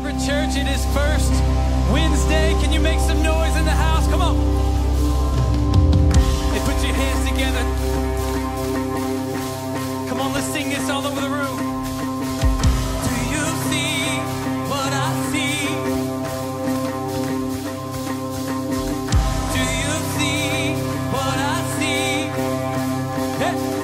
vibrant church. It is first Wednesday. Can you make some noise in the house? Come on. Hey, put your hands together. Come on, let's sing this all over the room. Do you see what I see? Do you see what I see? Hey.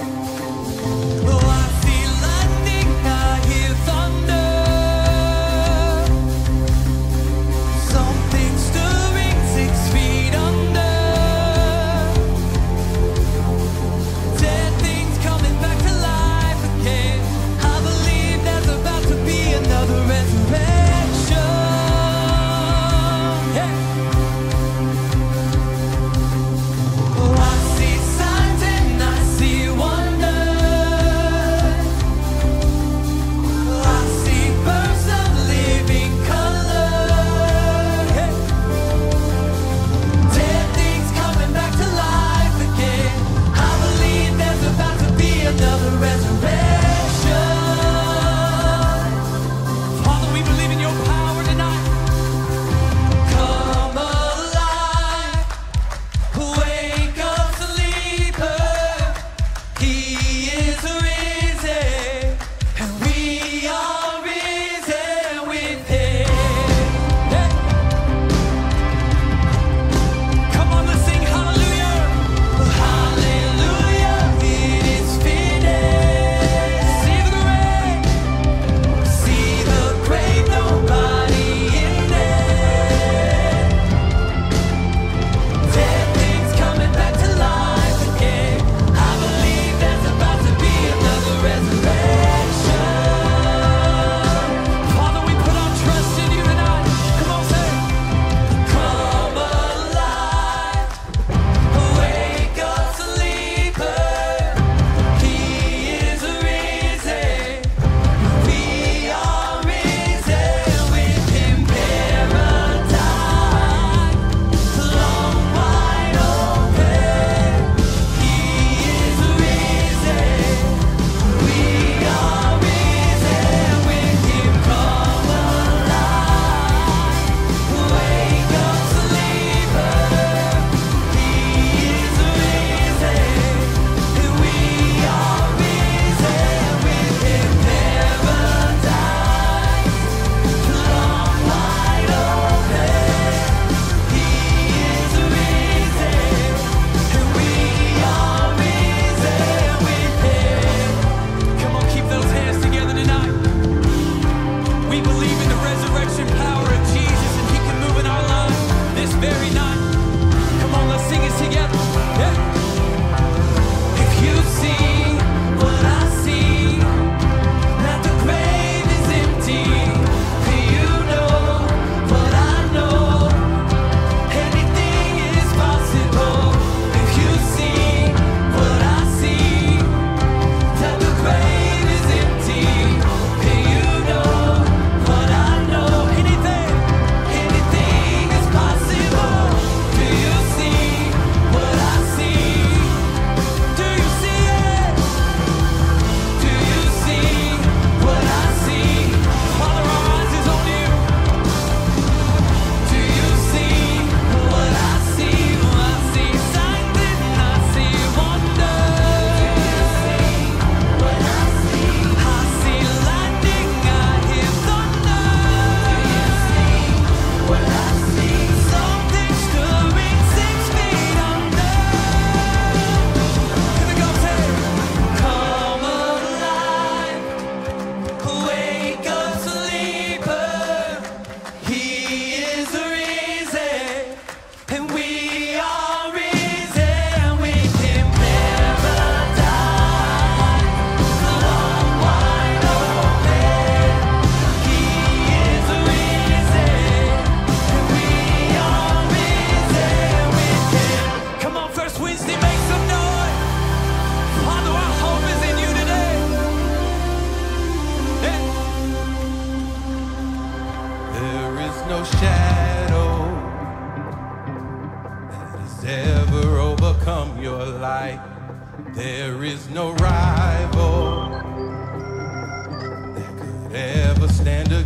There is no rival that could ever stand against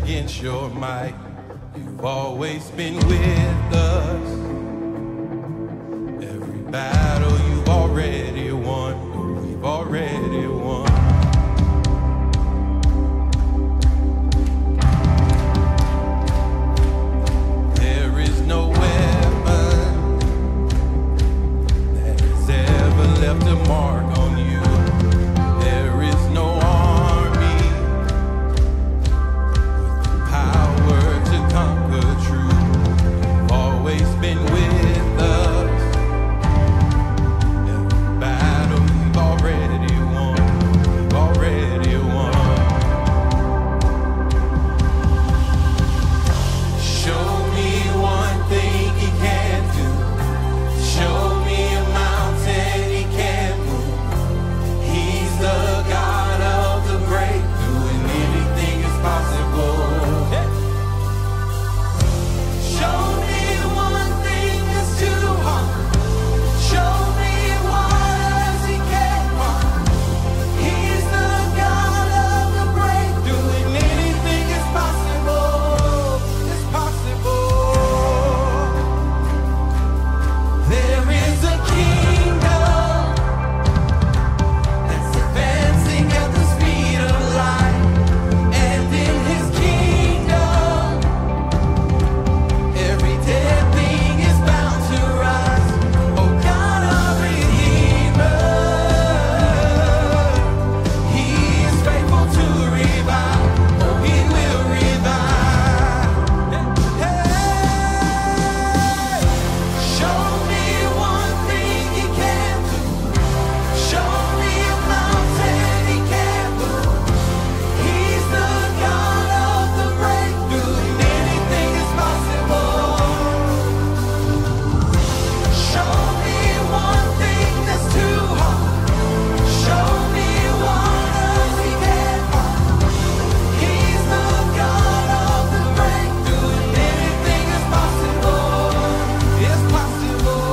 against your might. You've always been with us. Every battle you've already won. We've already won. There is no weapon that has ever left a mark on you. There is no army with the power to conquer truth. You've always been with us. Every battle we've already won. We've already won. Show me one thing he can do. Show me a mountain he can't move. He's the God of the breakthrough, and anything is possible. Show me one thing that's too hard. Show me waters he can't walk. He's the God of the breakthrough, and anything is possible. It's possible. There is a kingdom that's advancing at the speed of light, and in his kingdom, every dead thing is bound to rise. Oh God, our Redeemer, he is faithful to revive. Oh, he will revive. Hey, show me one thing he can't do. Show me a mountain he can't move. He's the God of the breakthrough, and anything is possible. Show me one thing that's too hard. Show me waters he can't walk. He's the God of the breakthrough, and anything is possible. It's possible.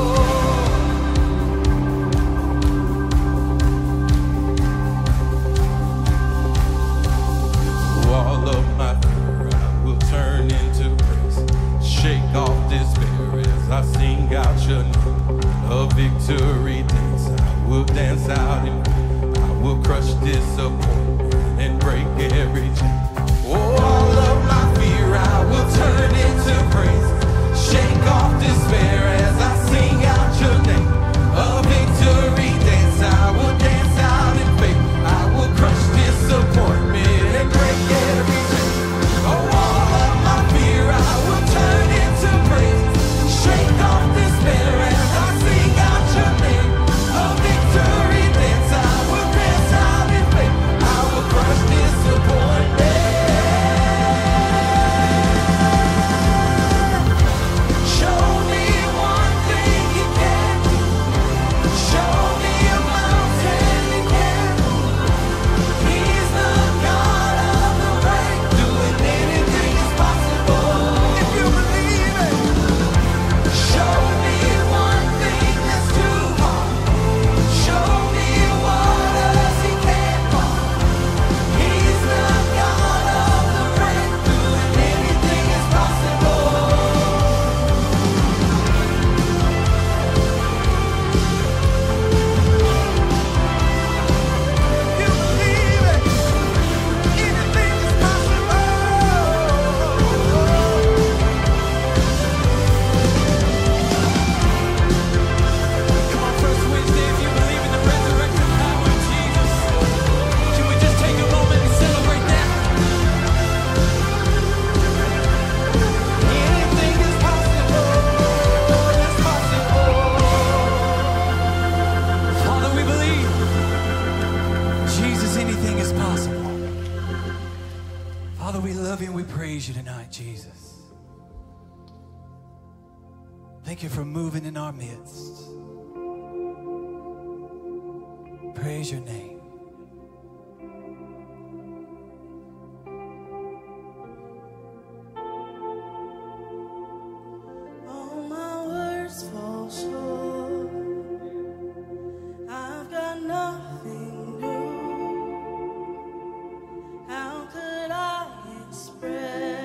All of my fear I will turn into praise. Shake off despair as I sing out your name. A victory dance I will dance out in faith. I will crush disappointment and break every chain. Oh, all of my fear I will turn into praise. Shake off despair as I sing out your name. A victory dance I will dance out in faith. I will crush disappointment and break every chain. Oh, all of my fear I will turn into praise. Shake off despair as I sing out your name. A victory dance I will dance out in faith. I will crush disappointment. Show me one thing you can do. Show me a mountain you can't move. He's the God of the breakthrough, and anything is possible. If you believe it. Show me one thing that's too hard. Show me waters he can't walk. He's the God of the breakthrough, and anything is possible. You believe it. Anything is possible. Come on, First Wednesday, if you believe in the resurrection power of Jesus, can we just take a moment and celebrate that? Anything is possible. It's possible. Father, we believe. Jesus, anything is possible. Father, we love you and we praise you tonight, Jesus. Thank you for moving in our midst. Praise your name. All my words fall short. I've got nothing new. How could I express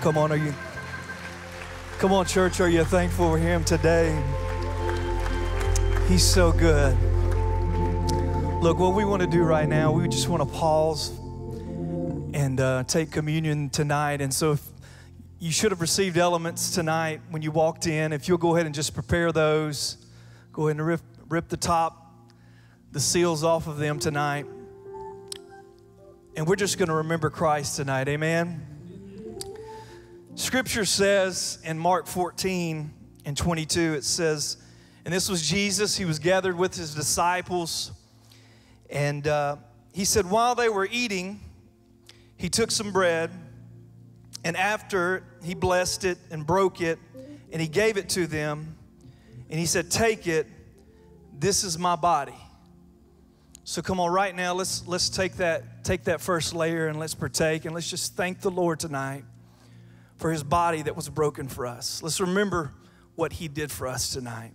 Come on, come on, church, are you thankful for him today? He's so good. Look, what we want to do right now, we just want to pause and take communion tonight. And so if you should have received elements tonight when you walked in. If you'll go ahead and just prepare those, go ahead and rip the top, the seals off of them tonight. And we're just going to remember Christ tonight, amen? Scripture says in Mark 14 and 22, it says, and this was Jesus, he was gathered with his disciples, and he said, while they were eating, he took some bread, and after he blessed it and broke it, and he gave it to them, and he said, take it, this is my body. So come on, right now, let's take that first layer and let's partake, and let's just thank the Lord tonight for his body that was broken for us. Let's remember what he did for us tonight.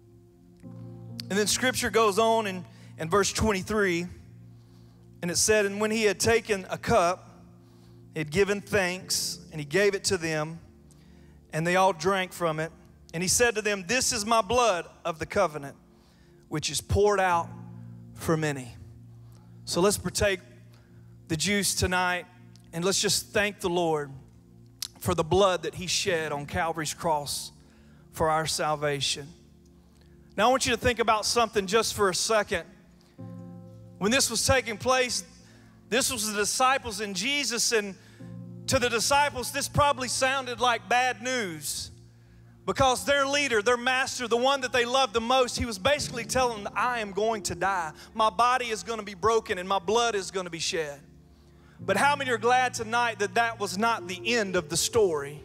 And then scripture goes on in verse 23, and it said, and when he had taken a cup, he had given thanks, and he gave it to them, and they all drank from it. And he said to them, this is my blood of the covenant, which is poured out for many. So let's partake the juice tonight, and let's just thank the Lord for the blood that he shed on Calvary's cross for our salvation. Now I want you to think about something just for a second. When this was taking place, this was the disciples and Jesus, and to the disciples, this probably sounded like bad news because their leader, their master, the one that they loved the most, he was basically telling them, I am going to die. My body is going to be broken and my blood is going to be shed. But how many are glad tonight that that was not the end of the story?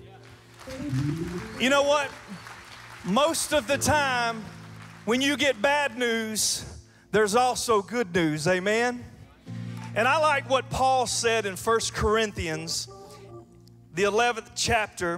You know what? Most of the time, when you get bad news, there's also good news, amen? And I like what Paul said in 1 Corinthians, the 11th chapter,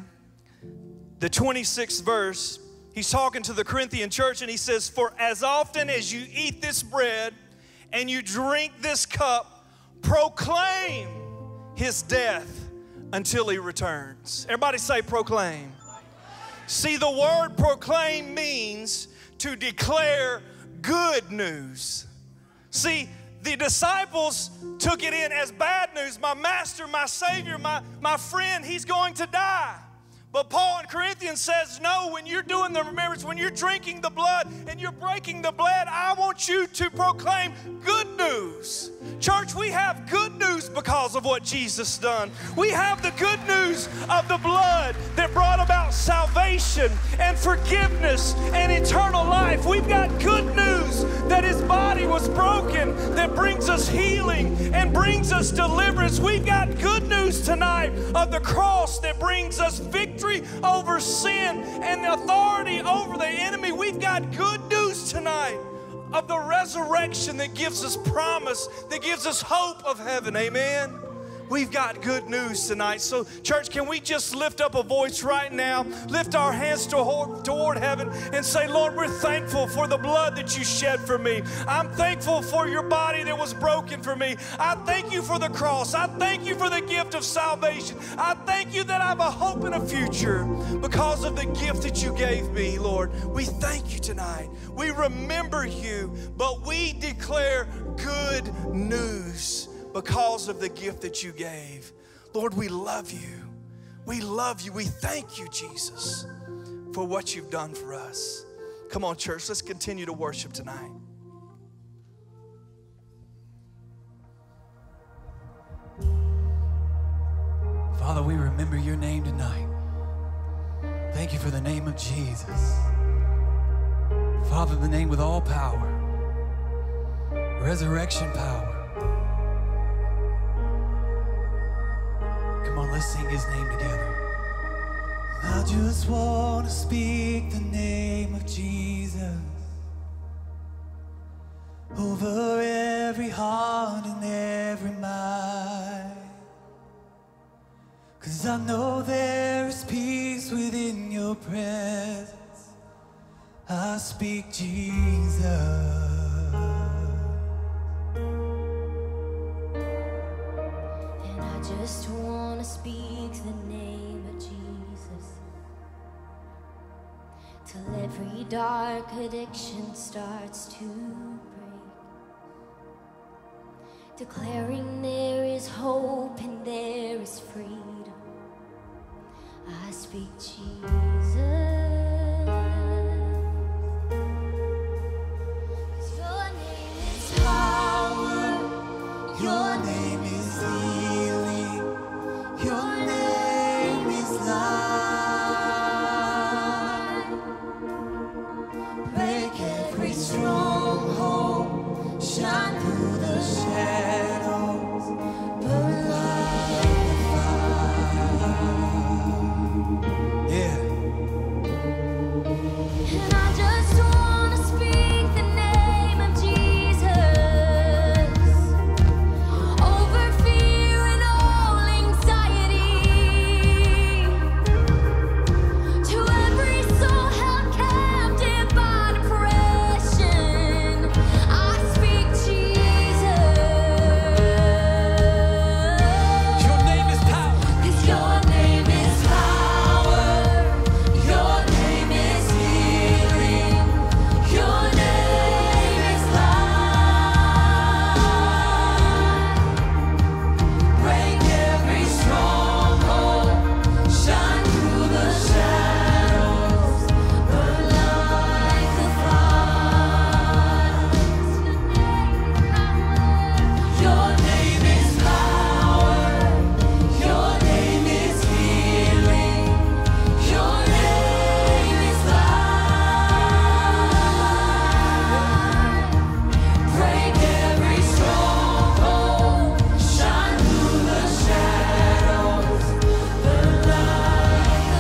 the 26th verse. He's talking to the Corinthian church, and he says, for as often as you eat this bread and you drink this cup, proclaim his death until he returns. Everybody say proclaim. See, the word proclaim means to declare good news. See, the disciples took it in as bad news. My master, my savior, my friend, he's going to die. But Paul in Corinthians says, no, when you're doing the remembrance, when you're drinking the blood and you're breaking the bread, I want you to proclaim good news. Church, we have good news because of what Jesus done. We have the good news of the blood that brought about salvation and forgiveness and eternal life. We've got good news that his body was broken, that brings us healing and brings us deliverance. We've got good news tonight of the cross that brings us victory over sin and the authority over the enemy. We've got good news tonight of the resurrection that gives us promise, that gives us hope of heaven. Amen. We've got good news tonight. So, church, can we just lift up a voice right now, lift our hands toward heaven and say, Lord, we're thankful for the blood that you shed for me. I'm thankful for your body that was broken for me. I thank you for the cross. I thank you for the gift of salvation. I thank you that I have a hope and a future because of the gift that you gave me, Lord. We thank you tonight. We remember you, but we declare good news because of the gift that you gave. Lord, we love you. We love you. We thank you, Jesus, for what you've done for us. Come on, church, let's continue to worship tonight. Father, we remember your name tonight. Thank you for the name of Jesus. Father, the name with all power, resurrection power. Come on, let's sing his name together. I just want to speak the name of Jesus over every heart and every mind. 'Cause I know there is peace within your presence. I speak Jesus. And I just want to speak the name of dark addiction starts to break, declaring there is hope and there is freedom, I speak Jesus. Your name is healing. Your name is life. Break every stronghold. Shine through the shadows. Burn like the fire. Yeah. And I just want to speak the name of Jesus over fear and all anxiety, to every soul held captive by depression. I speak Jesus. Your name is power. 'Cause your name is power. Your name is healing. Your name is life. Break every stronghold. Shine through the shadows. Burn like the fire. Your name is power. Your name is healing. Your name is life. Break every stronghold. Shine through the shadows. Burn like the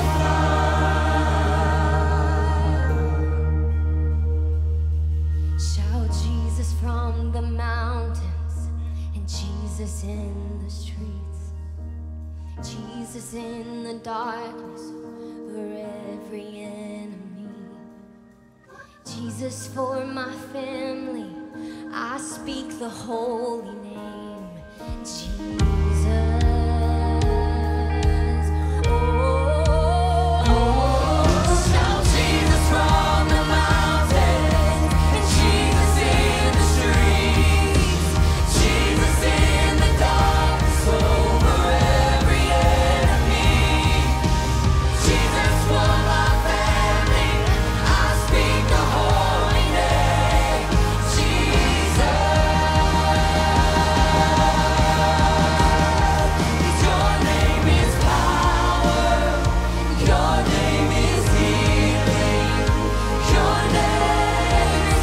fire. Shout Jesus from the mountains and Jesus in the streets. Jesus in the darkness for every enemy. Jesus for my family, I speak the holy name, Jesus. Shout Jesus from the mountains and Jesus in the streets. Jesus in the darkness over every enemy. Jesus for my family, I speak the holy name, Jesus. 'Cause your name is power. Your name is healing. Your name is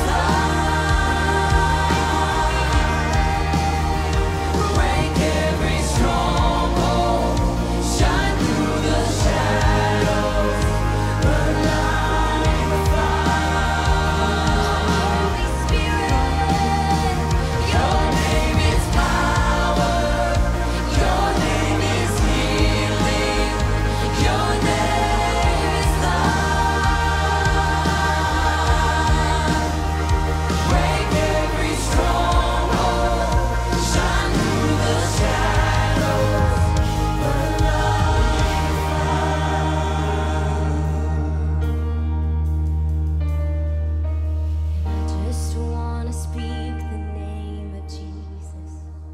life. Break every stronghold. Shine through the shadows. Burn like the fire. Holy Spirit, your name is power. Your name is healing. Your name is life. Break every stronghold. Shine through the shadows. Burn like And I just want to speak the name of Jesus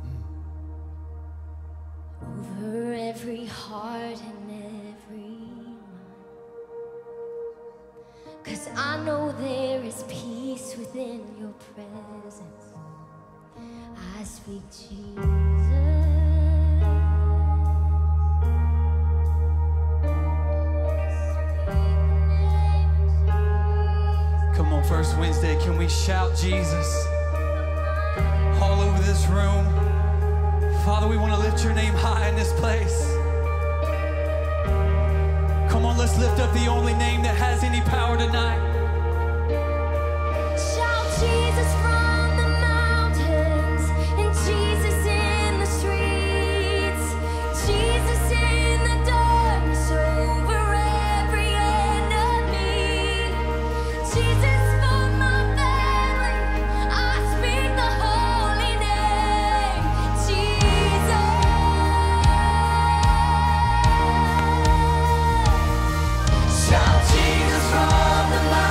over every heart and every mind. 'Cause I know there is peace within your presence. I speak Jesus. Come on, First Wednesday, can we shout Jesus all over this room? Father, we want to lift your name high in this place. Come on, let's lift up the only name that has any power tonight. Shout Jesus from the mountains and Jesus in the streets. Jesus in the darkness over every enemy. Jesus for my family, I speak the holy name, Jesus. Shout Jesus from the mountains.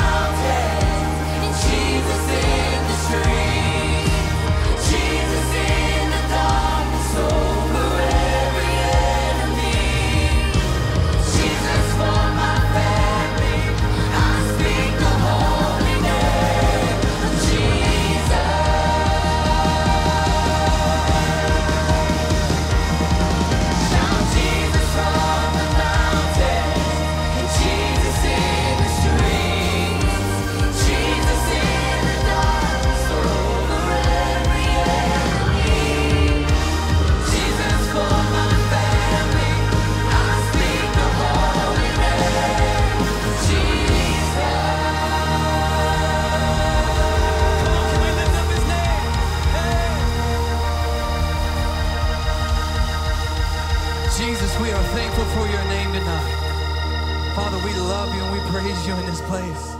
are thankful for your name tonight. Father, we love you and we praise you in this place.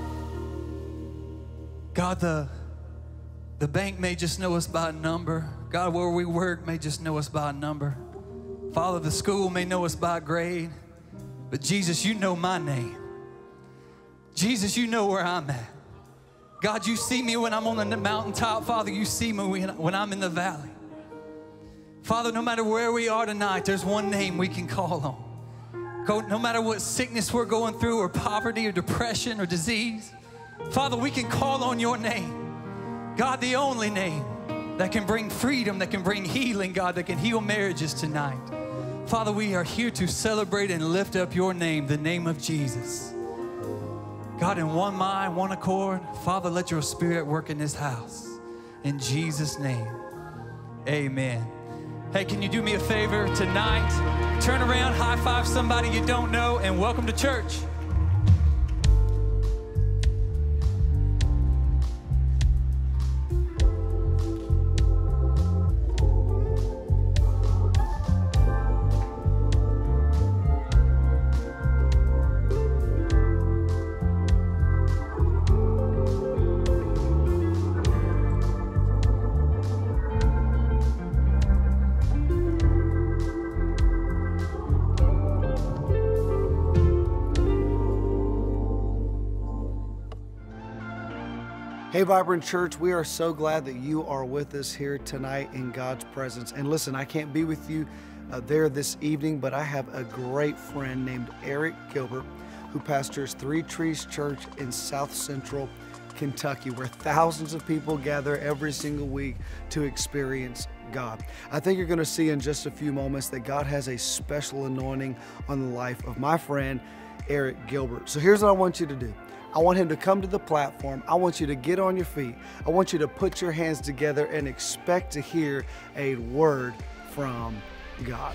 God, the bank may just know us by a number. God, where we work may just know us by a number. Father, the school may know us by a grade. But Jesus, you know my name. Jesus, you know where I'm at. God, you see me when I'm on the mountaintop. Father, you see me when I'm in the valley. Father, no matter where we are tonight, there's one name we can call on. No matter what sickness we're going through, or poverty, or depression, or disease, Father, we can call on your name. God, the only name that can bring freedom, that can bring healing, God, that can heal marriages tonight. Father, we are here to celebrate and lift up your name, the name of Jesus. God, in one mind, one accord, Father, let your spirit work in this house. In Jesus' name, amen. Hey, can you do me a favor tonight? Turn around, high five somebody you don't know, and welcome to church. Hey, Vibrant Church, we are so glad that you are with us here tonight in God's presence. And listen, I can't be with you there this evening, but I have a great friend named Eric Gilbert who pastors Three Trees Church in South Central Kentucky, where thousands of people gather every single week to experience God. I think you're going to see in just a few moments that God has a special anointing on the life of my friend, Eric Gilbert. So here's what I want you to do. I want him to come to the platform. I want you to get on your feet. I want you to put your hands together and expect to hear a word from God.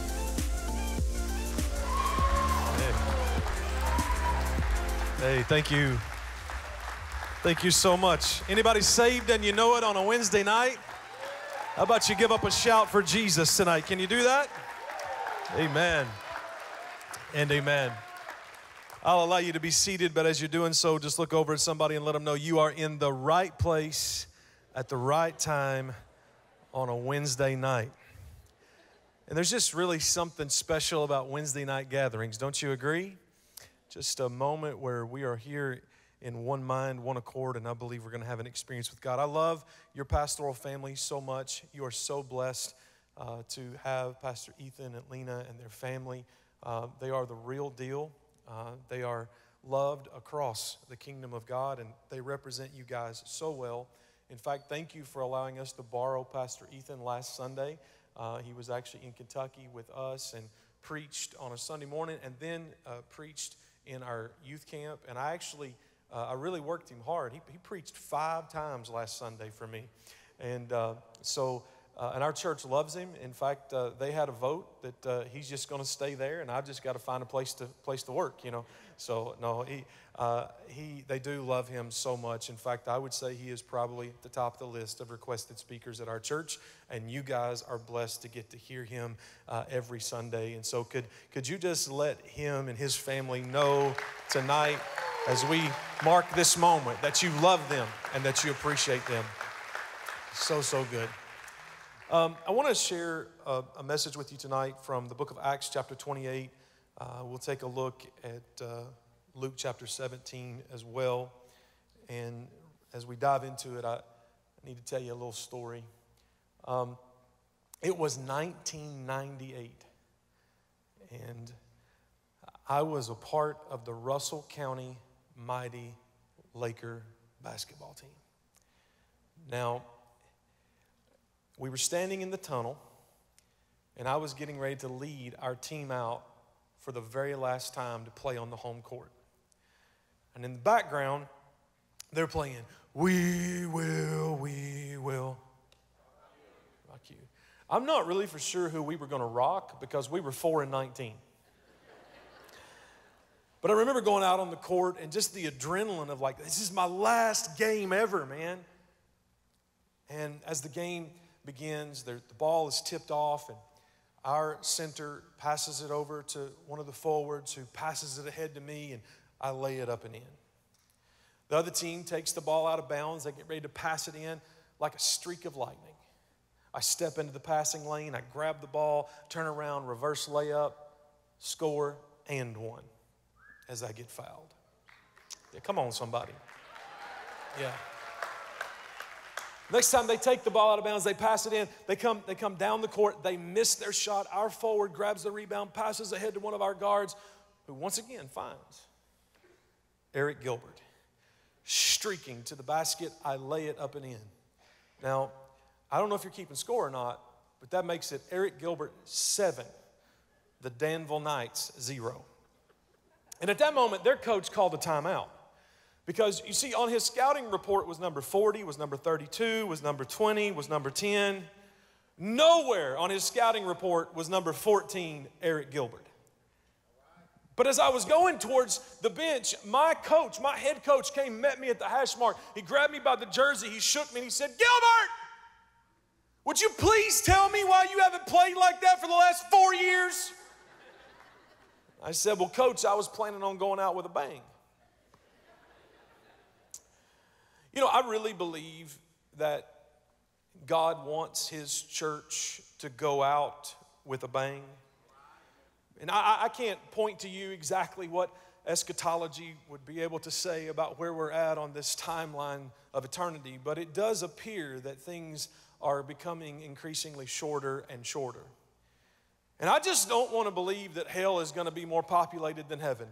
Hey, thank you. Thank you so much. Anybody saved and you know it on a Wednesday night? How about you give up a shout for Jesus tonight? Can you do that? Amen and amen. I'll allow you to be seated, but as you're doing so, just look over at somebody and let them know you are in the right place at the right time on a Wednesday night. And there's just really something special about Wednesday night gatherings, don't you agree? Just a moment where we are here in one mind, one accord, and I believe we're going to have an experience with God. I love your pastoral family so much. You are so blessed to have Pastor Ethan and Lena and their family. They are the real deal. They are loved across the kingdom of God, and they represent you guys so well. In fact, thank you for allowing us to borrow Pastor Ethan last Sunday. He was actually in Kentucky with us and preached on a Sunday morning, and then preached in our youth camp. And I really worked him hard. He preached 5 times last Sunday for me. And and our church loves him. In fact, they had a vote that he's just going to stay there, and I've just got to find a place to work, you know. So no, they do love him so much. In fact, I would say he is probably at the top of the list of requested speakers at our church, and you guys are blessed to get to hear him every Sunday. And so could you just let him and his family know tonight, as we mark this moment, that you love them and that you appreciate them. So good. I want to share a message with you tonight from the book of Acts chapter 28. We'll take a look at Luke chapter 17 as well. And as we dive into it, I need to tell you a little story. It was 1998, and I was a part of the Russell County Mighty Laker basketball team. Now, we were standing in the tunnel, and I was getting ready to lead our team out for the very last time to play on the home court. And in the background, they're playing, "We will rock you." I'm not really for sure who we were going to rock because we were 4-19. But I remember going out on the court and just the adrenaline of like, this is my last game ever, man. And as the game begins, the ball is tipped off, and Our center passes it over to one of the forwards who passes it ahead to me, and I lay it up and in. The other team takes the ball out of bounds. They get ready to pass it in like a streak of lightning. I step into the passing lane. I grab the ball, turn around, reverse layup, score, and one as I get fouled. Yeah, come on, somebody. Yeah. Next time they take the ball out of bounds, they pass it in, they come down the court, they miss their shot. Our forward grabs the rebound, passes ahead to one of our guards, who once again finds Eric Gilbert. Streaking to the basket, I lay it up and in. Now, I don't know if you're keeping score or not, but that makes it Eric Gilbert 7, the Danville Knights 0. And at that moment, their coach called a timeout. Because you see, on his scouting report was number 40, was number 32, was number 20, was number 10. Nowhere on his scouting report was number 14, Eric Gilbert. But as I was going towards the bench, my head coach came, met me at the hash mark. He grabbed me by the jersey, he shook me, and he said, "Gilbert, would you please tell me why you haven't played like that for the last 4 years?" I said, "Well, Coach, I was planning on going out with a bang." You know, I really believe that God wants His church to go out with a bang. And I can't point to you exactly what eschatology would be able to say about where we're at on this timeline of eternity, but it does appear that things are becoming increasingly shorter and shorter. And I just don't want to believe that hell is going to be more populated than heaven.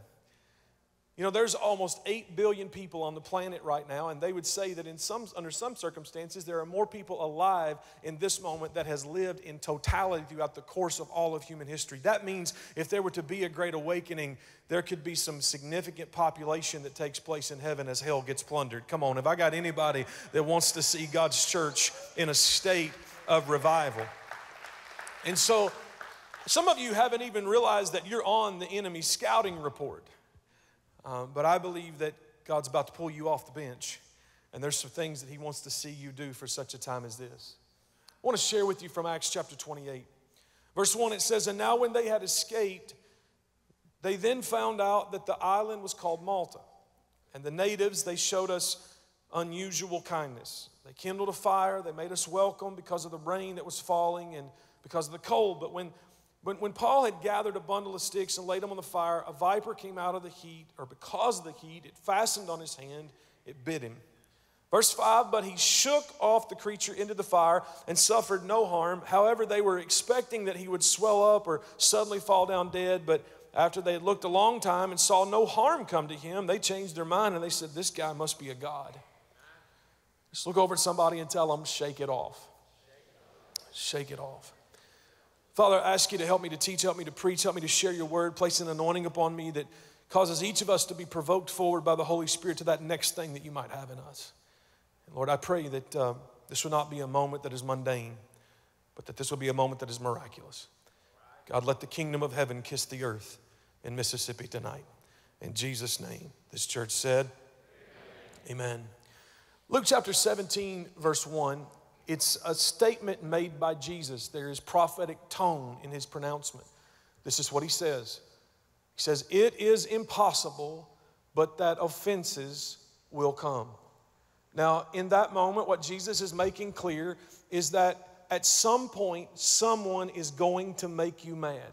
You know, there's almost 8 billion people on the planet right now, and they would say that under some circumstances, there are more people alive in this moment that has lived in totality throughout the course of all of human history. That means if there were to be a great awakening, there could be some significant population that takes place in heaven as hell gets plundered. Come on, have I got anybody that wants to see God's church in a state of revival? And so, some of you haven't even realized that you're on the enemy's scouting report. But I believe that God's about to pull you off the bench, and there's some things that He wants to see you do for such a time as this. I want to share with you from Acts chapter 28. Verse 1, it says, "And now when they had escaped, they then found out that the island was called Malta. And the natives, they showed us unusual kindness. They kindled a fire, they made us welcome because of the rain that was falling and because of the cold. But when Paul had gathered a bundle of sticks and laid them on the fire, a viper came out of the heat, or because of the heat, it fastened on his hand, it bit him." Verse 5, "But he shook off the creature into the fire and suffered no harm. However, they were expecting that he would swell up or suddenly fall down dead. But after they had looked a long time and saw no harm come to him, they changed their mind and they said, 'This guy must be a god.'" Just look over at somebody and tell them, "Shake it off. Shake it off." Father, I ask you to help me to teach, help me to preach, help me to share your word, place an anointing upon me that causes each of us to be provoked forward by the Holy Spirit to that next thing that you might have in us. And Lord, I pray that this will not be a moment that is mundane, but that this will be a moment that is miraculous. God, let the kingdom of heaven kiss the earth in Mississippi tonight. In Jesus' name, this church said, Amen. Luke chapter 17, verse 1. It's a statement made by Jesus. There is prophetic tone in his pronouncement. This is what he says. He says, "It is impossible, but that offenses will come." Now, in that moment, what Jesus is making clear is that at some point, someone is going to make you mad.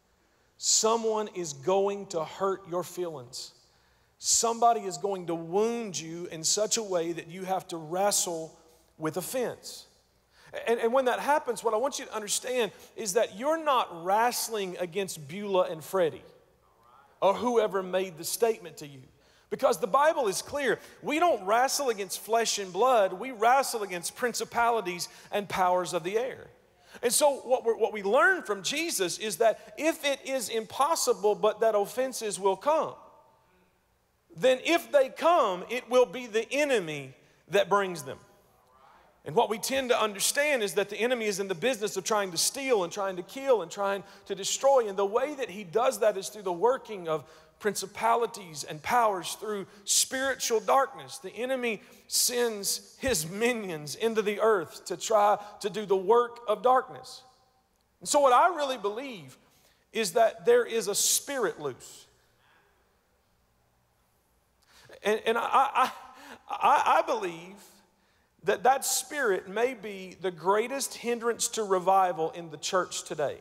Someone is going to hurt your feelings. Somebody is going to wound you in such a way that you have to wrestle with offense. And when that happens, what I want you to understand is that you're not wrestling against Beulah and Freddie or whoever made the statement to you. Because the Bible is clear. We don't wrestle against flesh and blood. We wrestle against principalities and powers of the air. And so what we learn from Jesus is that if it is impossible but that offenses will come, then if they come, it will be the enemy that brings them. And what we tend to understand is that the enemy is in the business of trying to steal and trying to kill and trying to destroy. And the way that he does that is through the working of principalities and powers, through spiritual darkness. The enemy sends his minions into the earth to try to do the work of darkness. And so what I really believe is that there is a spirit loose. And I believe that that spirit may be the greatest hindrance to revival in the church today.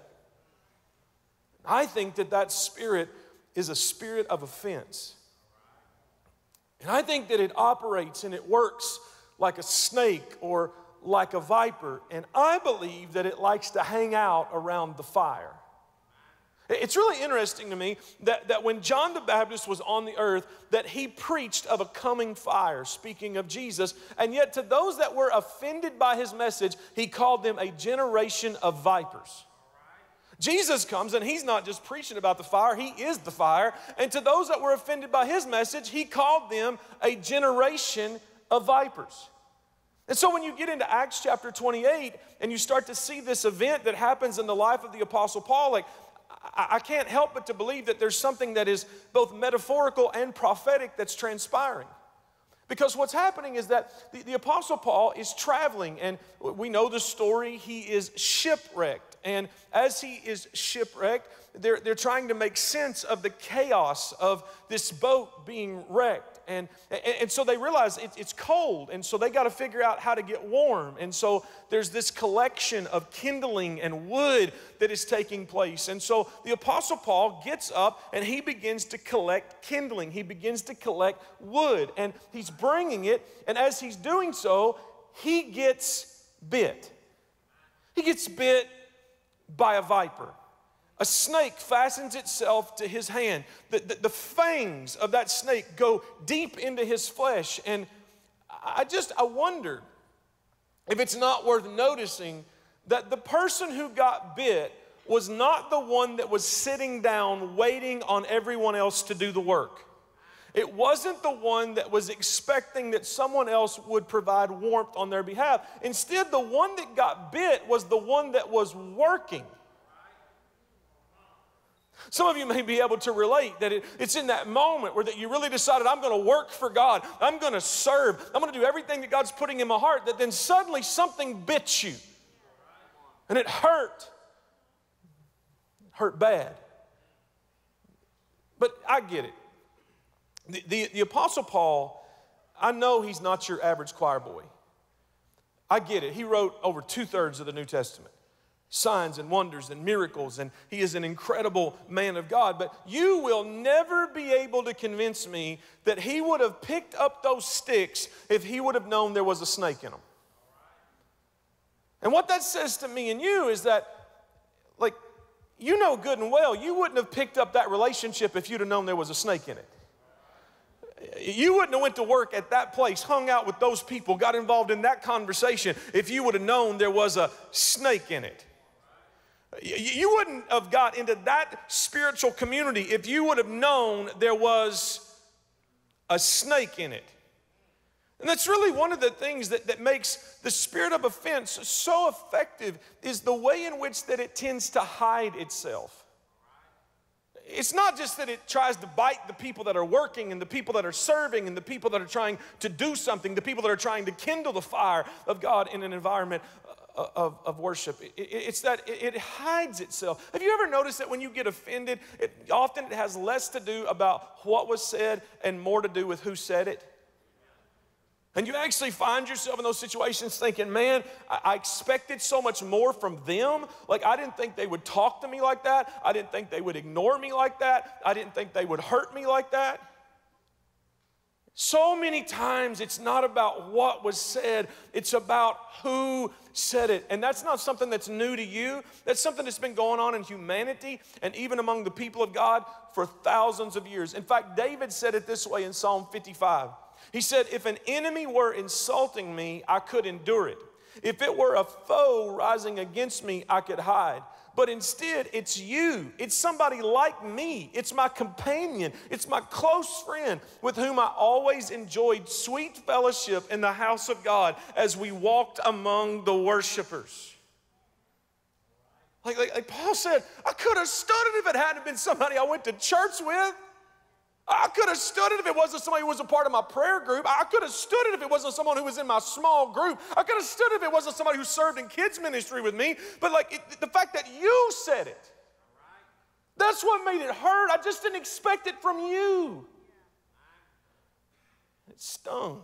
I think that that spirit is a spirit of offense. And I think that it operates and it works like a snake or like a viper. And I believe that it likes to hang out around the fire. It's really interesting to me that when John the Baptist was on the earth, that he preached of a coming fire, speaking of Jesus. And yet to those that were offended by his message, he called them a generation of vipers. Jesus comes and he's not just preaching about the fire, he is the fire. And to those that were offended by his message, he called them a generation of vipers. And so when you get into Acts chapter 28 and you start to see this event that happens in the life of the Apostle Paul, like, I can't help but to believe that there's something that is both metaphorical and prophetic that's transpiring. Because what's happening is that the Apostle Paul is traveling, and we know the story. He is shipwrecked. And as he is shipwrecked, they're trying to make sense of the chaos of this boat being wrecked. And so they realize it's cold, and so they got to figure out how to get warm. And so there's this collection of kindling and wood that is taking place. And so the Apostle Paul gets up and he begins to collect kindling. He begins to collect wood, and he's bringing it. And as he's doing so, he gets bit. He gets bit by a viper. A snake fastens itself to his hand. The fangs of that snake go deep into his flesh. And I wonder if it's not worth noticing that the person who got bit was not the one that was sitting down waiting on everyone else to do the work. It wasn't the one that was expecting that someone else would provide warmth on their behalf. Instead, the one that got bit was the one that was working. Some of you may be able to relate that it's in that moment where that you really decided, I'm going to work for God. I'm going to serve. I'm going to do everything that God's putting in my heart. That then suddenly something bit you. And it hurt. It hurt bad. But I get it. The Apostle Paul, I know he's not your average choir boy. I get it. He wrote over 2/3 of the New Testament. Signs and wonders and miracles, and he is an incredible man of God. But you will never be able to convince me that he would have picked up those sticks if he would have known there was a snake in them. And what that says to me and you is that, like, you know good and well, you wouldn't have picked up that relationship if you'd have known there was a snake in it. You wouldn't have went to work at that place, hung out with those people, got involved in that conversation if you would have known there was a snake in it. You wouldn't have got into that spiritual community if you would have known there was a snake in it. And that's really one of the things that makes the spirit of offense so effective, is the way in which that it tends to hide itself. It's not just that it tries to bite the people that are working and the people that are serving and the people that are trying to do something, the people that are trying to kindle the fire of God in an environment of worship. It's that it hides itself. Have you ever noticed that when you get offended, often it has less to do about what was said and more to do with who said it? And you actually find yourself in those situations thinking, man, I expected so much more from them. Like, I didn't think they would talk to me like that. I didn't think they would ignore me like that. I didn't think they would hurt me like that. So many times it's not about what was said, it's about who said it. And that's not something that's new to you. That's something that's been going on in humanity and even among the people of God for thousands of years. In fact, David said it this way in Psalm 55. He said, if an enemy were insulting me, I could endure it. If it were a foe rising against me, I could hide. But instead, it's you. It's somebody like me. It's my companion. It's my close friend with whom I always enjoyed sweet fellowship in the house of God as we walked among the worshipers. Like Paul said, I could have stood it if it hadn't been somebody I went to church with. I could have stood it if it wasn't somebody who was a part of my prayer group. I could have stood it if it wasn't someone who was in my small group. I could have stood it if it wasn't somebody who served in kids ministry with me. But the fact that you said it, that's what made it hurt. I just didn't expect it from you. It stung.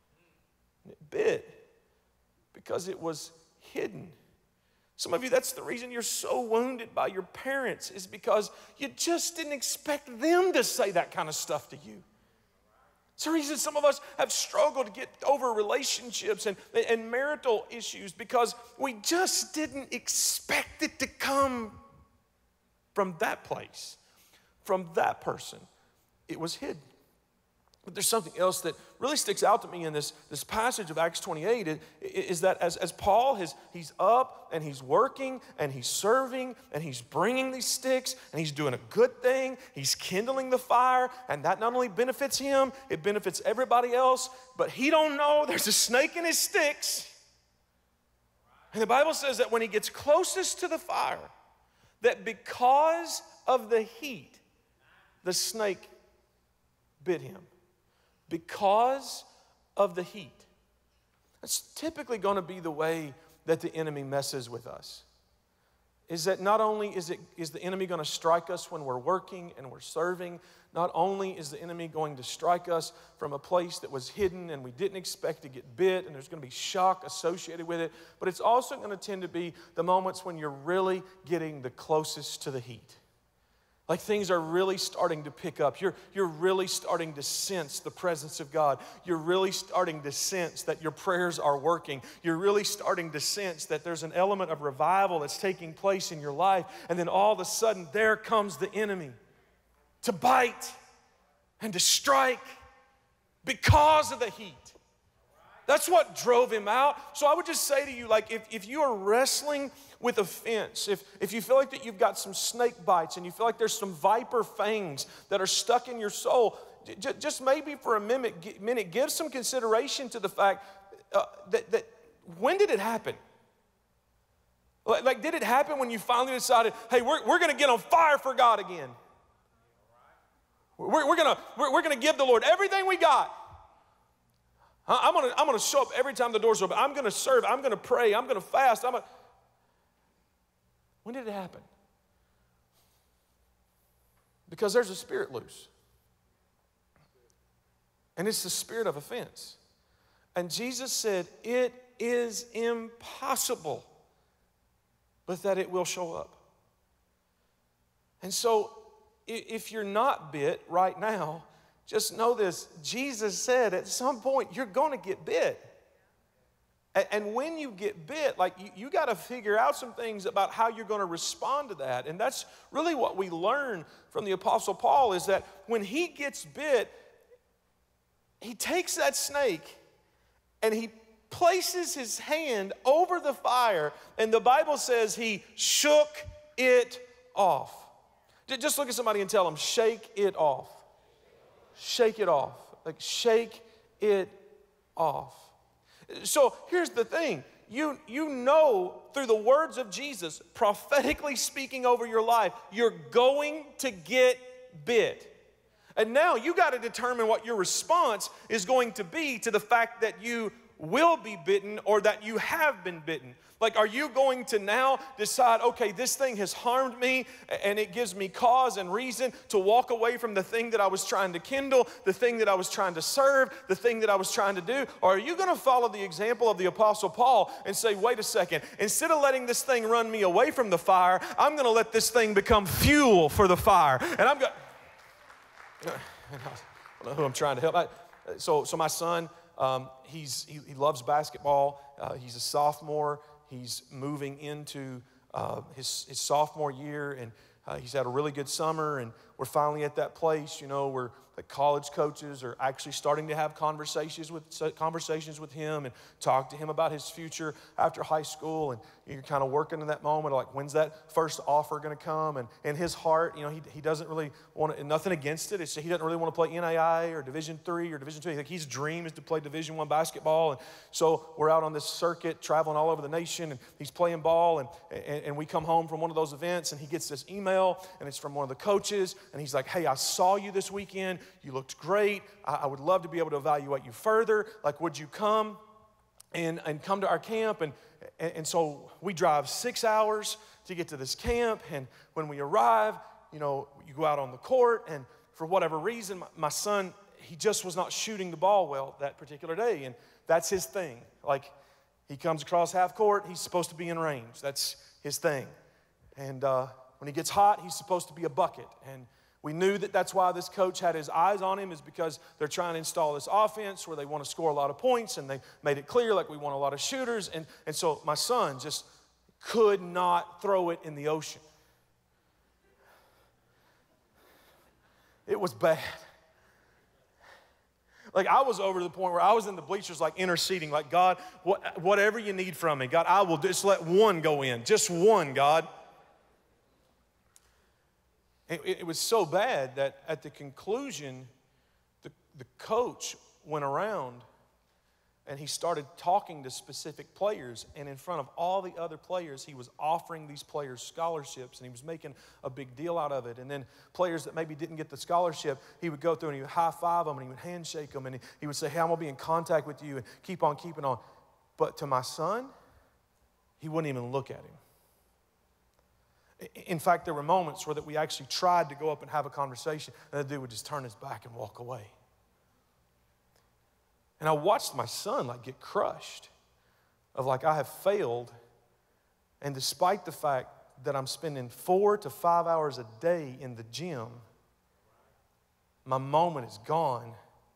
And it bit because it was hidden. Some of you, that's the reason you're so wounded by your parents, is because you just didn't expect them to say that kind of stuff to you. It's the reason some of us have struggled to get over relationships and marital issues, because we just didn't expect it to come from that place, from that person. It was hidden. But there's something else that really sticks out to me in this passage of Acts 28 is that as Paul, he's up and he's working and he's serving and he's bringing these sticks and he's doing a good thing. He's kindling the fire, and that not only benefits him, it benefits everybody else, but he don't know there's a snake in his sticks. And the Bible says that when he gets closest to the fire, that because of the heat, the snake bit him. Because of the heat. That's typically going to be the way that the enemy messes with us. Is that not only is the enemy going to strike us when we're working and we're serving, not only is the enemy going to strike us from a place that was hidden and we didn't expect to get bit, and there's going to be shock associated with it, but it's also going to tend to be the moments when you're really getting the closest to the heat. Like things are really starting to pick up. You're really starting to sense the presence of God. You're really starting to sense that your prayers are working. You're really starting to sense that there's an element of revival that's taking place in your life. And then all of a sudden, there comes the enemy to bite and to strike because of the heat. That's what drove him out. So I would just say to you, like, if you are wrestling with offense, if you feel like that you've got some snake bites and you feel like there's some viper fangs that are stuck in your soul, just maybe for a minute, give some consideration to the fact that when did it happen? Like, did it happen when you finally decided, hey, we're going to get on fire for God again? We're going to give the Lord everything we got. I'm gonna show up every time the doors are open. I'm gonna serve. I'm gonna pray. I'm gonna fast. When did it happen? Because there's a spirit loose. And it's the spirit of offense. And Jesus said, it is impossible, but that it will show up. And so, if you're not bit right now, just know this, Jesus said at some point you're going to get bit. And when you get bit, like you got to figure out some things about how you're going to respond to that. And that's really what we learn from the Apostle Paul, is that when he gets bit, he takes that snake and he places his hand over the fire, and the Bible says he shook it off. Just look at somebody and tell them, shake it off. Shake it off. Like, shake it off. So here's the thing. You know through the words of Jesus, prophetically speaking over your life, you're going to get bit. And now you got to determine what your response is going to be to the fact that you will be bitten or that you have been bitten. Like, are you going to now decide, okay, this thing has harmed me and it gives me cause and reason to walk away from the thing that I was trying to kindle, the thing that I was trying to serve, the thing that I was trying to do? Or are you going to follow the example of the Apostle Paul and say, wait a second, instead of letting this thing run me away from the fire, I'm going to let this thing become fuel for the fire. And I'm going I don't know who I'm trying to help. So my son, he loves basketball. He's a sophomore. He's moving into his sophomore year, and he's had a really good summer, and we're finally at that place, where the college coaches are actually starting to have conversations with him and talk to him about his future after high school, and you're kind of working in that moment, like, when's that first offer going to come? And in his heart, he doesn't really want to, nothing against it. It's he doesn't really want to play NAI or Division III or Division II. Like, his dream is to play Division I basketball, and so we're out on this circuit, traveling all over the nation, and he's playing ball, and we come home from one of those events, and he gets this email, and it's from one of the coaches, and he's like, hey, I saw you this weekend. You looked great. I would love to be able to evaluate you further. Like, would you come and come to our camp? And so we drive 6 hours to get to this camp, and when we arrive, you know, you go out on the court, and for whatever reason, my son, he just was not shooting the ball well that particular day, and that's his thing. Like, he comes across half court, he's supposed to be in range. That's his thing. And when he gets hot, he's supposed to be a bucket. And we knew that that's why this coach had his eyes on him, is because they're trying to install this offense where they want to score a lot of points, and they made it clear, like, we want a lot of shooters. And so my son just could not throw it in the ocean. It was bad. Like, I was over to the point where I was in the bleachers, like, interceding, like, God, whatever you need from me, God, I will just let one go in, just one, God. It was so bad that at the conclusion, the coach went around and he started talking to specific players, and in front of all the other players, he was offering these players scholarships, and he was making a big deal out of it. And then players that maybe didn't get the scholarship, he would go through and he would high-five them, and he would handshake them, and he would say, hey, I'm going to be in contact with you, and keep on keeping on. But to my son, he wouldn't even look at him. In fact, there were moments where that we actually tried to go up and have a conversation, and the dude would just turn his back and walk away. And I watched my son, like, get crushed of, like, I have failed, and despite the fact that I'm spending 4 to 5 hours a day in the gym, my moment is gone.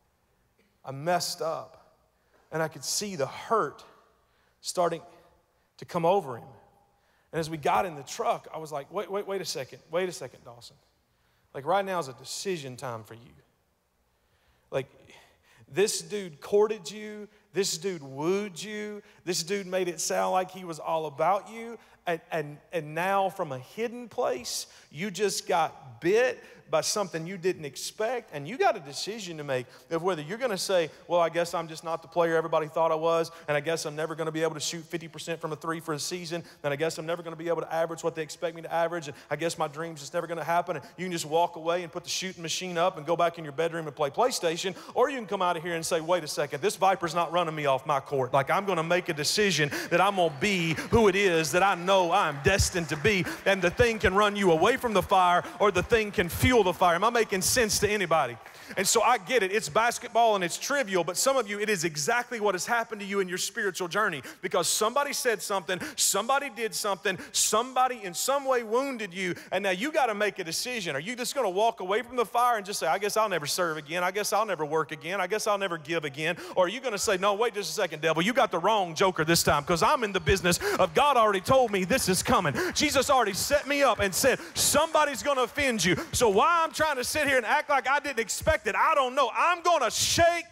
I messed up, and I could see the hurt starting to come over him. And as we got in the truck, I was like, wait a second, Dawson. Like, right now is a decision time for you. Like, this dude courted you. This dude wooed you. This dude made it sound like he was all about you. And now from a hidden place, you just got bit by something you didn't expect, and you got a decision to make of whether you're going to say, well, I guess I'm just not the player everybody thought I was, and I guess I'm never going to be able to shoot 50% from a three for a season, and I guess I'm never going to be able to average what they expect me to average, and I guess my dream's just never going to happen, and you can just walk away and put the shooting machine up and go back in your bedroom and play PlayStation, or you can come out of here and say, wait a second, this Viper's not running me off my court. Like, I'm going to make a decision that I'm going to be who it is that I know I'm destined to be, and the thing can run you away from the fire, or the thing can fuel the fire. Am I making sense to anybody? And so I get it. It's basketball and it's trivial, but some of you, it is exactly what has happened to you in your spiritual journey, because somebody said something, somebody did something, somebody in some way wounded you, and now you got to make a decision. Are you just going to walk away from the fire and just say, I guess I'll never serve again, I guess I'll never work again, I guess I'll never give again? Or are you going to say, no, wait just a second, devil, you got the wrong joker this time, because I'm in the business of God already told me this is coming. Jesus already set me up and said, somebody's going to offend you. So why I'm trying to sit here and act like I didn't expect it, I don't know. I'm going to shake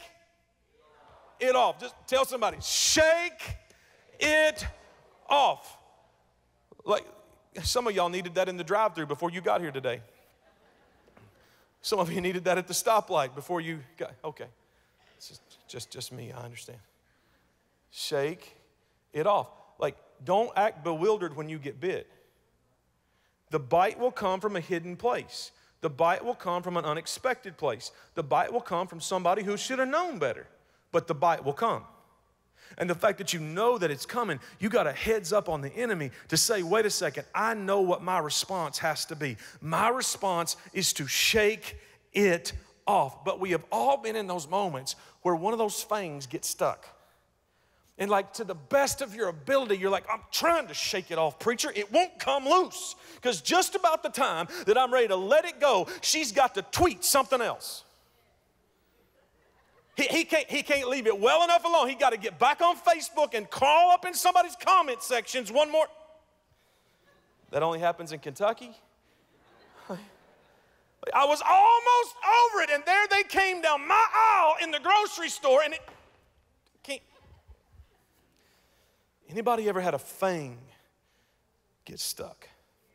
it off. Just tell somebody, shake it off. Like, some of y'all needed that in the drive-thru before you got here today. Some of you needed that at the stoplight before you got, okay. It's just me, I understand. Shake it off. Like, don't act bewildered when you get bit. The bite will come from a hidden place. The bite will come from an unexpected place. The bite will come from somebody who should have known better, but the bite will come. And the fact that you know that it's coming, you got a heads up on the enemy to say, wait a second, I know what my response has to be. My response is to shake it off. But we have all been in those moments where one of those fangs gets stuck. And like, to the best of your ability, you're like, I'm trying to shake it off, preacher. It won't come loose. Because just about the time that I'm ready to let it go, she's got to tweet something else. He can't leave it well enough alone. He got to get back on Facebook and crawl up in somebody's comment sections one more. That only happens in Kentucky. I was almost over it, and there they came down my aisle in the grocery store, and it can't. Anybody ever had a fang get stuck?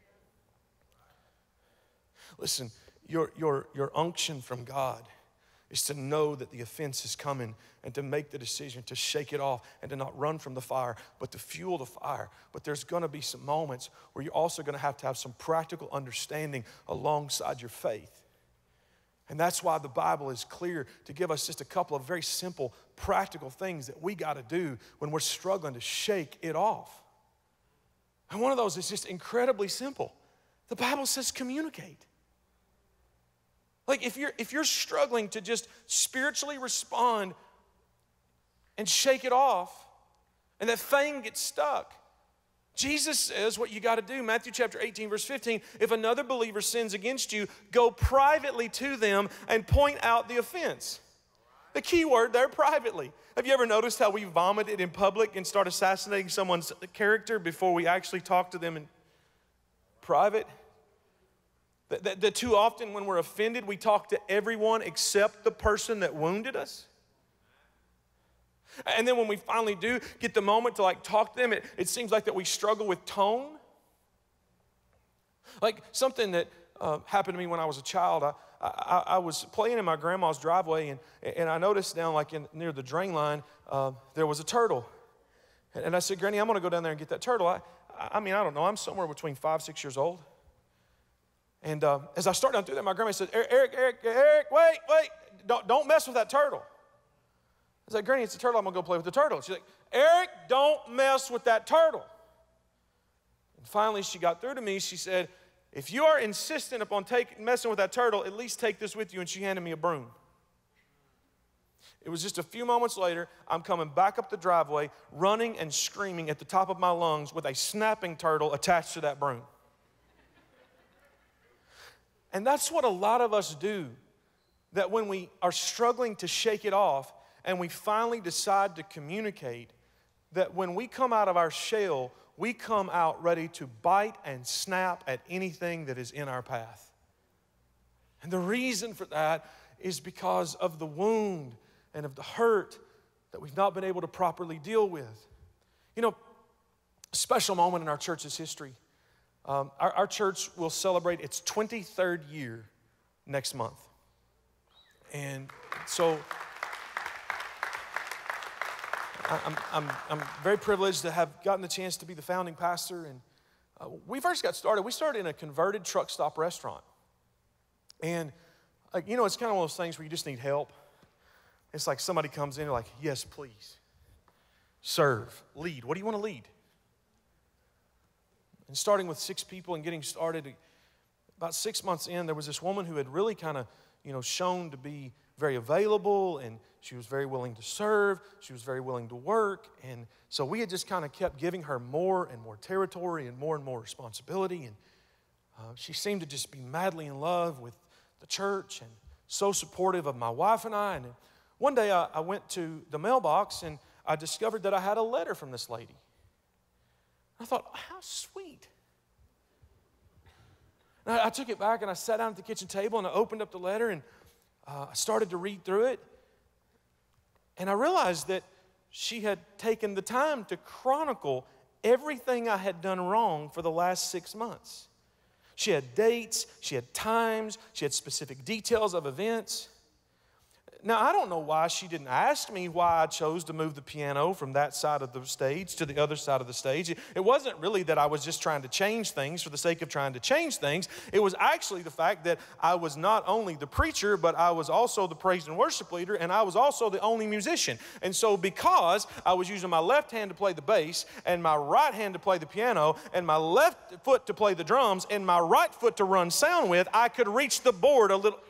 Listen, your unction from God is to know that the offense is coming and to make the decision to shake it off and to not run from the fire, but to fuel the fire. But there's going to be some moments where you're also going to have some practical understanding alongside your faith. And that's why the Bible is clear to give us just a couple of very simple, practical things that we got to do when we're struggling to shake it off. And one of those is just incredibly simple. The Bible says communicate. Like if you're struggling to just spiritually respond and shake it off, and that thing gets stuck, Jesus says what you got to do. Matthew chapter 18, verse 15, if another believer sins against you, go privately to them and point out the offense. The key word there, privately. Have you ever noticed how we vomited in public and start assassinating someone's character before we actually talk to them in private? That too often when we're offended, we talk to everyone except the person that wounded us. And then when we finally do get the moment to talk to them, it seems like that we struggle with tone. Like something that happened to me when I was a child. I was playing in my grandma's driveway, and I noticed down near the drain line, there was a turtle. And I said, Granny, I'm going to go down there and get that turtle. I mean, I don't know. I'm somewhere between 5, 6 years old. And as I started down through there, my grandma said, Eric, wait, don't mess with that turtle. I was like, Granny, it's a turtle. I'm going to go play with the turtle. She's like, Eric, don't mess with that turtle. And finally, she got through to me. She said, if you are insistent upon messing with that turtle, at least take this with you. And she handed me a broom. It was just a few moments later, I'm coming back up the driveway, running and screaming at the top of my lungs with a snapping turtle attached to that broom. And that's what a lot of us do, that when we are struggling to shake it off, and we finally decide to communicate, that when we come out of our shell, we come out ready to bite and snap at anything that is in our path. And the reason for that is because of the wound and of the hurt that we've not been able to properly deal with. You know, a special moment in our church's history. Our church will celebrate its 23rd year next month. And so I'm very privileged to have gotten the chance to be the founding pastor. And we first got started. We started in a converted truck stop restaurant. And, it's kind of one of those things where you just need help. It's like somebody comes in and like, yes, please. Serve, lead. What do you want to lead? And starting with 6 people and getting started, about 6 months in, there was this woman who had really kind of, shown to be very available, and she was very willing to serve. She was very willing to work. And so we had just kind of kept giving her more and more territory and more responsibility. And she seemed to just be madly in love with the church and so supportive of my wife and I. And one day I went to the mailbox and I discovered that I had a letter from this lady. I thought, how sweet. And I took it back and I sat down at the kitchen table and I opened up the letter and I started to read through it. And I realized that she had taken the time to chronicle everything I had done wrong for the last 6 months. She had dates, she had times, she had specific details of events. Now, I don't know why she didn't ask me why I chose to move the piano from that side of the stage to the other side of the stage. It wasn't really that I was just trying to change things for the sake of trying to change things. It was actually the fact that I was not only the preacher, but I was also the praise and worship leader, and I was also the only musician. And so because I was using my left hand to play the bass, and my right hand to play the piano, and my left foot to play the drums, and my right foot to run sound with, I could reach the board a little.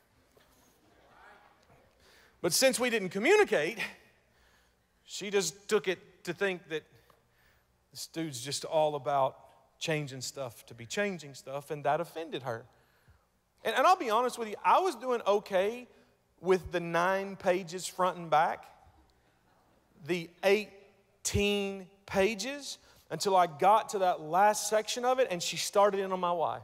But since we didn't communicate, she just took it to think that this dude's just all about changing stuff to be changing stuff, and that offended her. And I'll be honest with you, I was doing okay with the 9 pages front and back, the 18 pages, until I got to that last section of it, and she started in on my wife.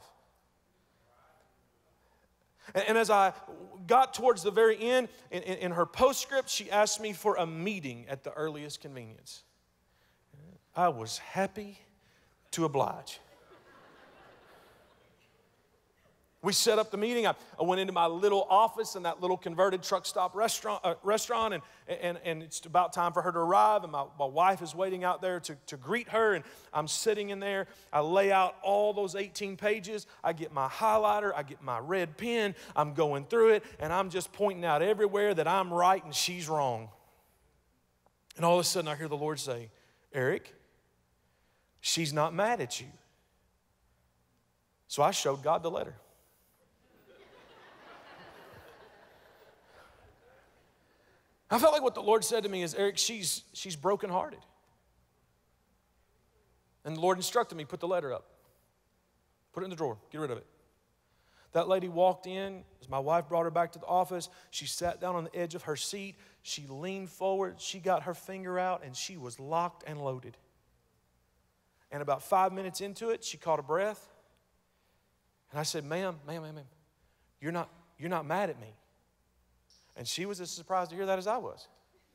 And as I got towards the very end, in her postscript, she asked me for a meeting at the earliest convenience. I was happy to oblige. We set up the meeting. I went into my little office in that little converted truck stop restaurant, and it's about time for her to arrive, and my wife is waiting out there to greet her, and I'm sitting in there. I lay out all those 18 pages. I get my highlighter. I get my red pen. I'm going through it, and I'm just pointing out everywhere that I'm right and she's wrong. And all of a sudden, I hear the Lord say, Eric, she's not mad at you. So I showed God the letter. I felt like what the Lord said to me is, Eric, she's brokenhearted. And the Lord instructed me, put the letter up. Put it in the drawer. Get rid of it. That lady walked in. As my wife brought her back to the office, she sat down on the edge of her seat. She leaned forward. She got her finger out, and she was locked and loaded. And about 5 minutes into it, she caught a breath. And I said, ma'am, you're not mad at me. And she was as surprised to hear that as I was.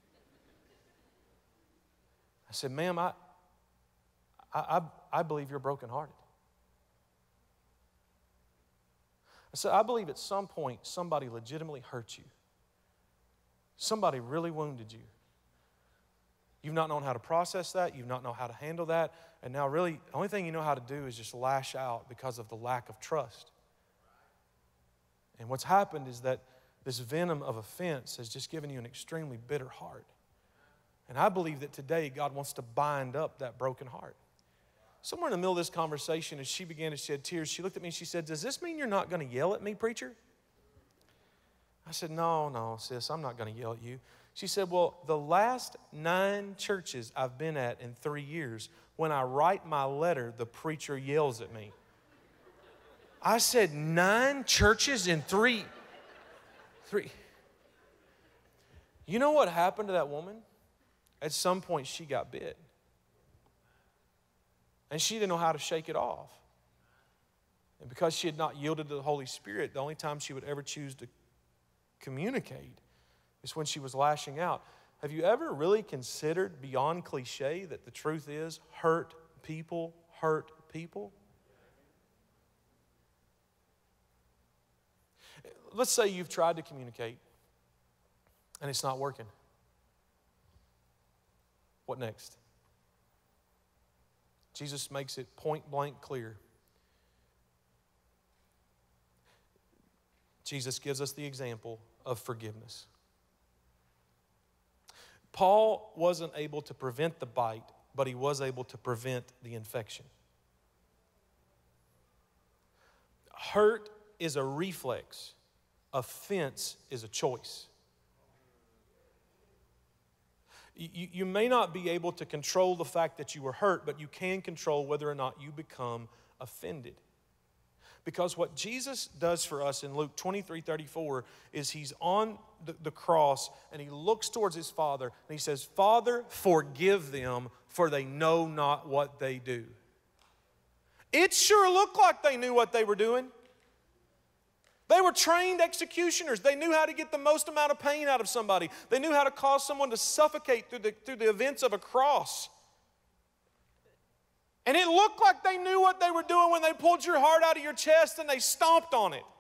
I said, ma'am, I believe you're brokenhearted. I said, I believe at some point somebody legitimately hurt you. Somebody really wounded you. You've not known how to process that. You've not known how to handle that. And now really, the only thing you know how to do is just lash out because of the lack of trust. And what's happened is that this venom of offense has just given you an extremely bitter heart. And I believe that today God wants to bind up that broken heart. Somewhere in the middle of this conversation, as she began to shed tears, she looked at me and she said, does this mean you're not going to yell at me, preacher? I said, no, sis, I'm not going to yell at you. She said, well, the last 9 churches I've been at in 3 years, when I write my letter, the preacher yells at me. I said, 9 churches in 3. You know what happened to that woman? At some point, she got bit. And she didn't know how to shake it off. And because she had not yielded to the Holy Spirit, the only time she would ever choose to communicate is when she was lashing out. Have you ever really considered, beyond cliche, that the truth is hurt people hurt people? Let's say you've tried to communicate and it's not working. What next? Jesus makes it point blank clear. Jesus gives us the example of forgiveness. Paul wasn't able to prevent the bite, but he was able to prevent the infection. Hurt is a reflex. Offense is a choice. You may not be able to control the fact that you were hurt, but you can control whether or not you become offended. Because what Jesus does for us in Luke 23:34 is he's on the cross and he looks towards his Father and he says, Father, forgive them, for they know not what they do. It sure looked like they knew what they were doing. They were trained executioners. They knew how to get the most amount of pain out of somebody. They knew how to cause someone to suffocate through the events of a cross. And it looked like they knew what they were doing when they pulled your heart out of your chest and they stomped on it.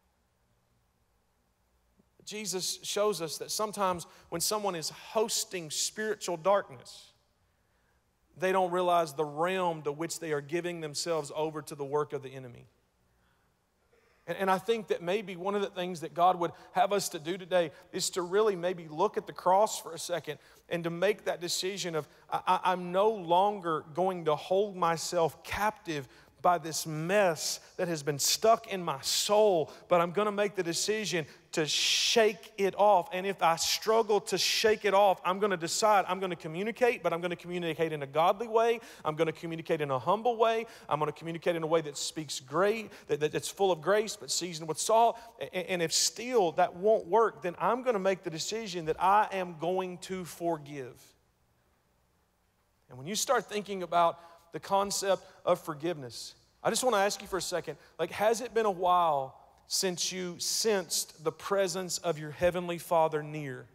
Jesus shows us that sometimes when someone is hosting spiritual darkness, they don't realize the realm to which they are giving themselves over to the work of the enemy. And I think that maybe one of the things that God would have us to do today is to really maybe look at the cross for a second and to make that decision of I'm no longer going to hold myself captive by this mess that has been stuck in my soul, but I'm going to make the decision to shake it off. And if I struggle to shake it off, I'm going to decide I'm going to communicate, but I'm going to communicate in a godly way. I'm going to communicate in a humble way. I'm going to communicate in a way that speaks great, that's full of grace, but seasoned with salt. And if still that won't work, then I'm going to make the decision that I am going to forgive. And when you start thinking about the concept of forgiveness, I just want to ask you for a second, has it been a while since you sensed the presence of your Heavenly Father near?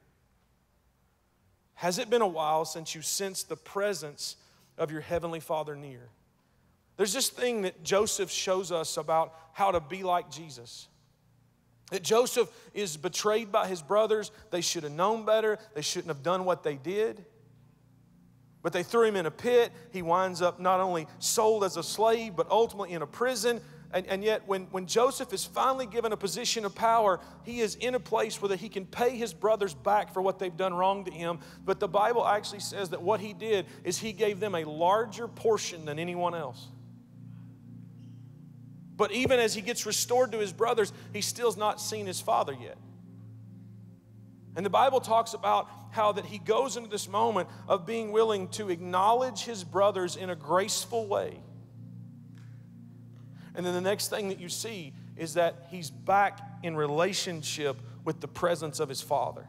Has it been a while since you sensed the presence of your Heavenly Father near? There's this thing that Joseph shows us about how to be like Jesus. That Joseph is betrayed by his brothers. They should have known better. They shouldn't have done what they did. But they threw him in a pit. He winds up not only sold as a slave, but ultimately in a prison. And yet when Joseph is finally given a position of power, he is in a place where he can pay his brothers back for what they've done wrong to him. But the Bible actually says that what he did is he gave them a larger portion than anyone else. But even as he gets restored to his brothers, he still's not seen his father yet. And the Bible talks about how that he goes into this moment of being willing to acknowledge his brothers in a graceful way. And then the next thing that you see is that he's back in relationship with the presence of his father.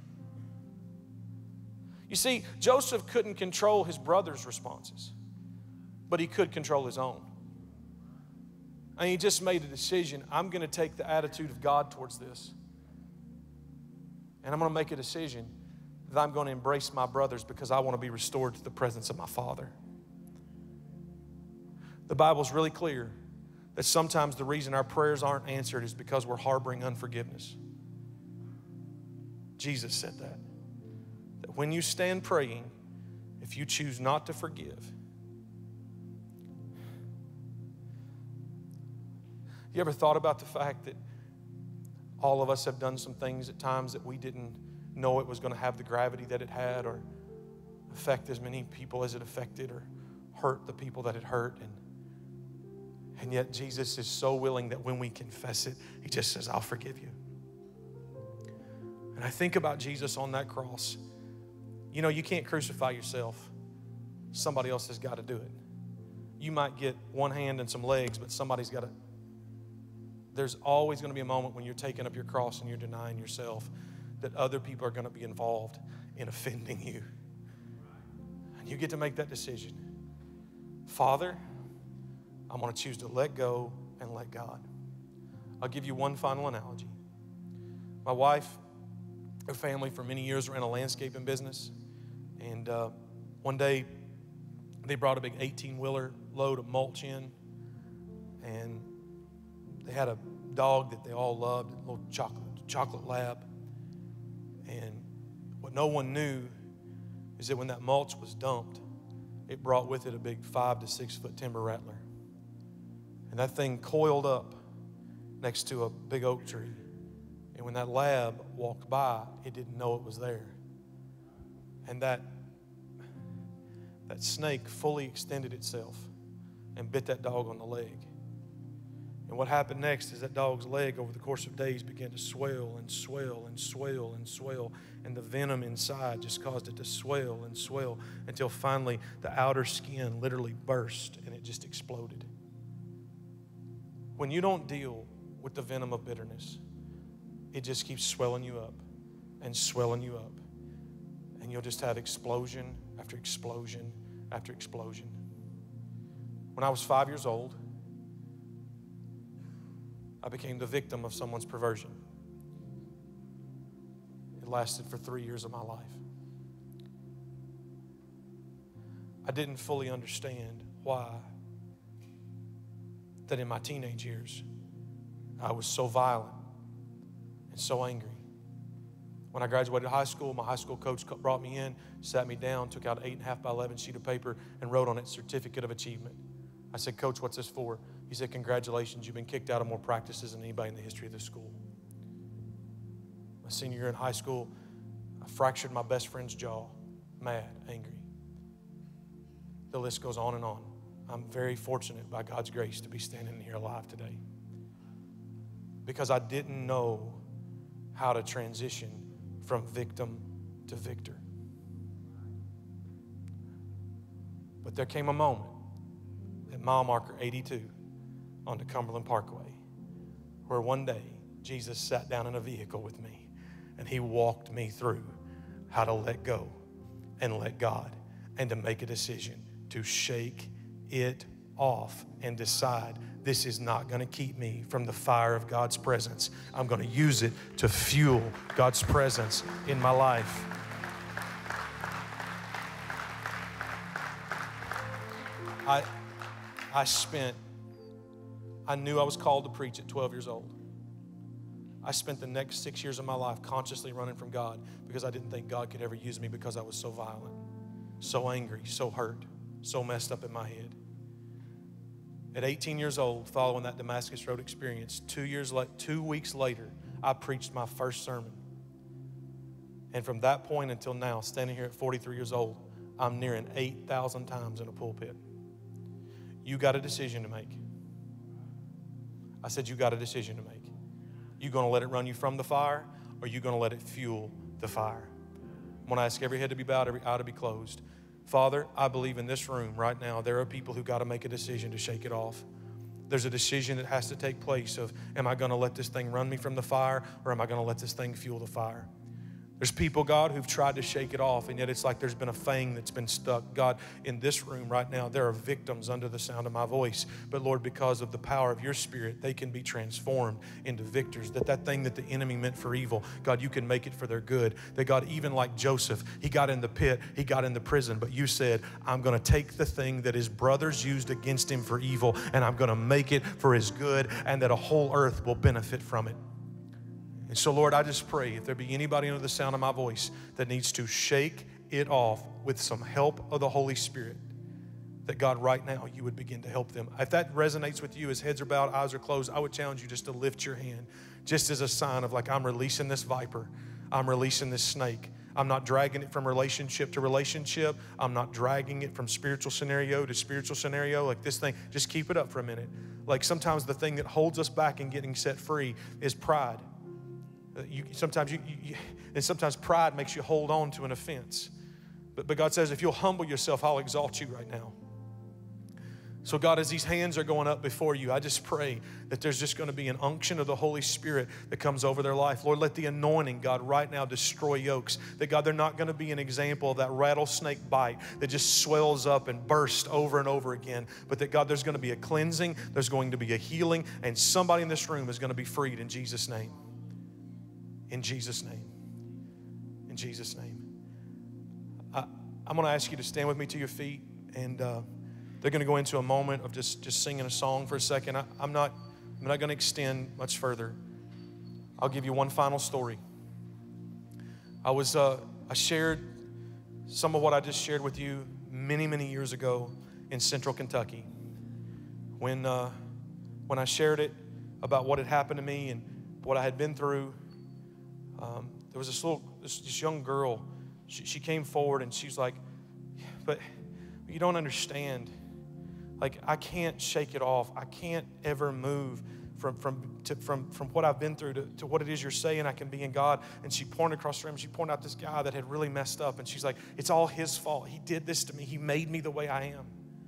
You see, Joseph couldn't control his brothers' responses, but he could control his own. And he just made a decision. I'm going to take the attitude of God towards this. And I'm going to make a decision that I'm going to embrace my brothers because I want to be restored to the presence of my Father. The Bible's really clear that sometimes the reason our prayers aren't answered is because we're harboring unforgiveness. Jesus said that when you stand praying, if you choose not to forgive, you ever thought about the fact that all of us have done some things at times that we didn't know it was going to have the gravity that it had, or affect as many people as it affected, or hurt the people that it hurt? And yet Jesus is so willing that when we confess it, he just says, I'll forgive you. And I think about Jesus on that cross. You know, you can't crucify yourself. Somebody else has got to do it. You might get one hand and some legs, but somebody's got to. There's always going to be a moment when you're taking up your cross and you're denying yourself that other people are going to be involved in offending you. And you get to make that decision. Father, I'm going to choose to let go and let God. I'll give you one final analogy. My wife, her family for many years ran a landscaping business. And one day they brought a big 18-wheeler load of mulch in. And they had a dog that they all loved, a little chocolate lab. And what no one knew is that when that mulch was dumped, it brought with it a big 5 to 6 foot timber rattler. And that thing coiled up next to a big oak tree. And when that lab walked by, it didn't know it was there. And that snake fully extended itself and bit that dog on the leg. And what happened next is that dog's leg over the course of days began to swell and swell and swell and swell. And the venom inside just caused it to swell and swell until finally the outer skin literally burst and it just exploded. When you don't deal with the venom of bitterness, it just keeps swelling you up and swelling you up. And you'll just have explosion after explosion after explosion. When I was 5 years old, I became the victim of someone's perversion. It lasted for 3 years of my life. I didn't fully understand why that in my teenage years I was so violent and so angry. When I graduated high school, my high school coach brought me in, sat me down, took out an 8.5 by 11 sheet of paper and wrote on it, Certificate of Achievement. I said, Coach, what's this for? He said, congratulations, you've been kicked out of more practices than anybody in the history of this school. My senior year in high school, I fractured my best friend's jaw, mad, angry. The list goes on and on. I'm very fortunate by God's grace to be standing here alive today because I didn't know how to transition from victim to victor. But there came a moment at mile marker 82 on the Cumberland Parkway where one day Jesus sat down in a vehicle with me and he walked me through how to let go and let God and to make a decision to shake it off and decide this is not going to keep me from the fire of God's presence. I'm going to use it to fuel God's presence in my life. I knew I was called to preach at 12 years old. I spent the next 6 years of my life consciously running from God because I didn't think God could ever use me because I was so violent, so angry, so hurt, so messed up in my head. At 18 years old, following that Damascus Road experience, 2 weeks later, I preached my first sermon. And from that point until now, standing here at 43 years old, I'm nearing 8,000 times in a pulpit. You got a decision to make. I said, you got a decision to make. You going to let it run you from the fire, or you going to let it fuel the fire? I'm going to ask every head to be bowed, every eye to be closed. Father, I believe in this room right now, there are people who got to make a decision to shake it off. There's a decision that has to take place of, am I going to let this thing run me from the fire, or am I going to let this thing fuel the fire? There's people, God, who've tried to shake it off, and yet it's like there's been a fang that's been stuck. God, in this room right now, there are victims under the sound of my voice. But Lord, because of the power of your Spirit, they can be transformed into victors. That thing that the enemy meant for evil, God, you can make it for their good. That God, even like Joseph, he got in the pit, he got in the prison, but you said, I'm going to take the thing that his brothers used against him for evil, and I'm going to make it for his good, and that a whole earth will benefit from it. And so, Lord, I just pray if there be anybody under the sound of my voice that needs to shake it off with some help of the Holy Spirit, that God, right now, you would begin to help them. If that resonates with you, as heads are bowed, eyes are closed, I would challenge you just to lift your hand, just as a sign of like, I'm releasing this viper. I'm releasing this snake. I'm not dragging it from relationship to relationship. I'm not dragging it from spiritual scenario to spiritual scenario. Like this thing, just keep it up for a minute. Like sometimes the thing that holds us back in getting set free is pride. Sometimes pride makes you hold on to an offense. But God says, if you'll humble yourself, I'll exalt you right now. So God, as these hands are going up before you, I just pray that there's just going to be an unction of the Holy Spirit that comes over their life. Lord, let the anointing, God, right now destroy yokes. That God, they're not going to be an example of that rattlesnake bite that just swells up and bursts over and over again. But that God, there's going to be a cleansing, there's going to be a healing, and somebody in this room is going to be freed in Jesus' name. In Jesus' name. In Jesus' name. I'm going to ask you to stand with me to your feet, and they're going to go into a moment of just singing a song for a second. I'm not going to extend much further. I'll give you one final story. I shared some of what I just shared with you many, many years ago in Central Kentucky. When I shared it about what had happened to me and what I had been through, there was this young girl. She came forward and she's like, but you don't understand. Like, I can't shake it off. I can't ever move from what I've been through to what it is you're saying I can be in God. And she pointed across the room. She pointed out this guy that had really messed up. And she's like, it's all his fault. He did this to me. He made me the way I am.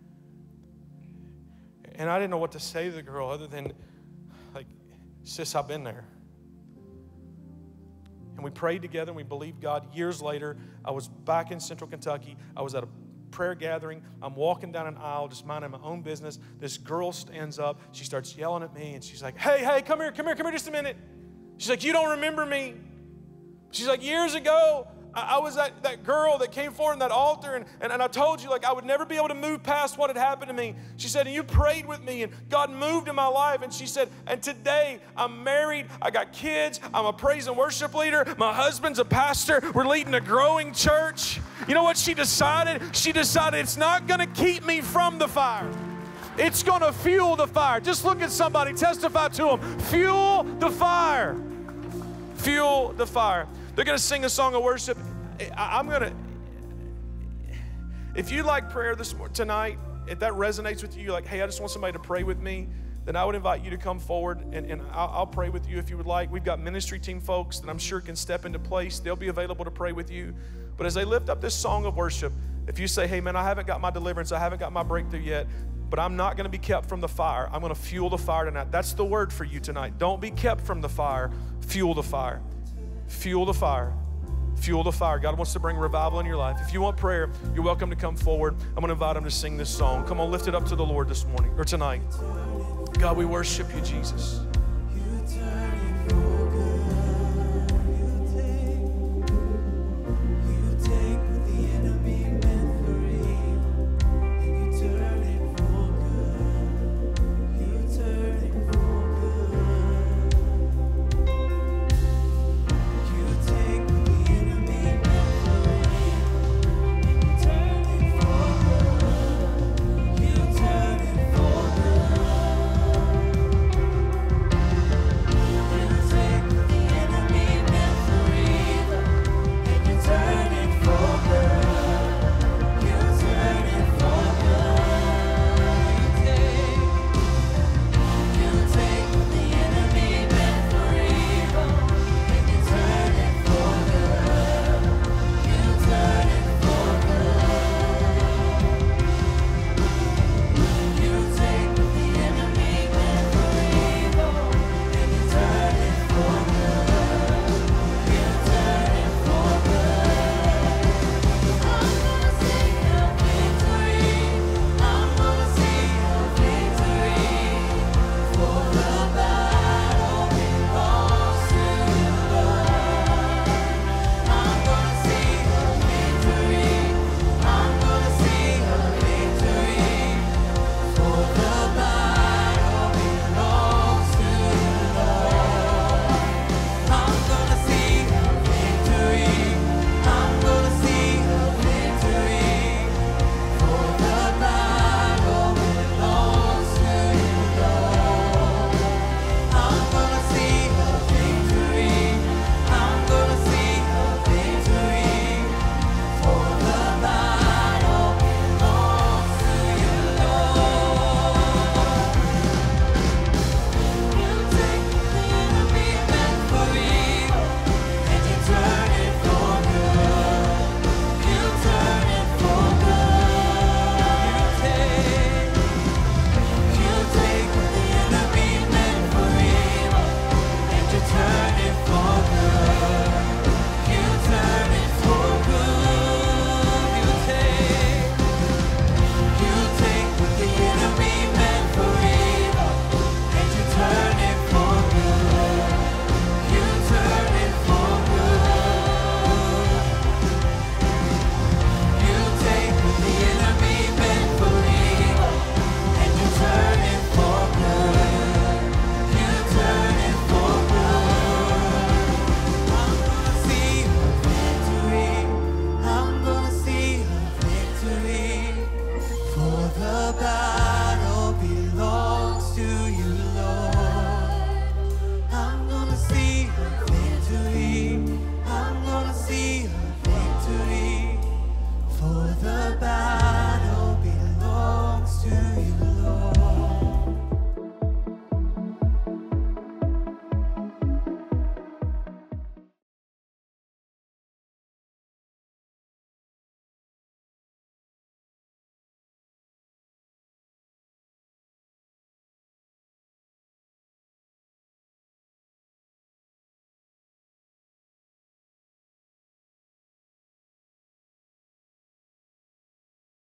And I didn't know what to say to the girl other than, like, sis, I've been there. And we prayed together and we believed God. Years later, I was back in Central Kentucky. I was at a prayer gathering. I'm walking down an aisle, just minding my own business. This girl stands up. She starts yelling at me and she's like, hey, come here just a minute. She's like, you don't remember me. She's like, years ago, I was that girl that came forward in that altar, and I told you, like, I would never be able to move past what had happened to me. She said, and you prayed with me, and God moved in my life. And she said, and today I'm married, I got kids, I'm a praise and worship leader, my husband's a pastor, we're leading a growing church. You know what she decided? She decided it's not going to keep me from the fire. It's going to fuel the fire. Just look at somebody, testify to them. Fuel the fire. Fuel the fire. They're going to sing a song of worship. If you like prayer tonight, if that resonates with you, like, hey, I just want somebody to pray with me, then I would invite you to come forward and I'll pray with you if you would like. We've got ministry team folks that I'm sure can step into place. They'll be available to pray with you. But as they lift up this song of worship, if you say, hey, man, I haven't got my deliverance, I haven't got my breakthrough yet, but I'm not going to be kept from the fire. I'm going to fuel the fire tonight. That's the word for you tonight. Don't be kept from the fire. Fuel the fire. Fuel the fire. Fuel the fire. God wants to bring revival in your life. If you want prayer, you're welcome to come forward. I'm going to invite them to sing this song. Come on, lift it up to the Lord this morning or tonight. God, we worship you, Jesus.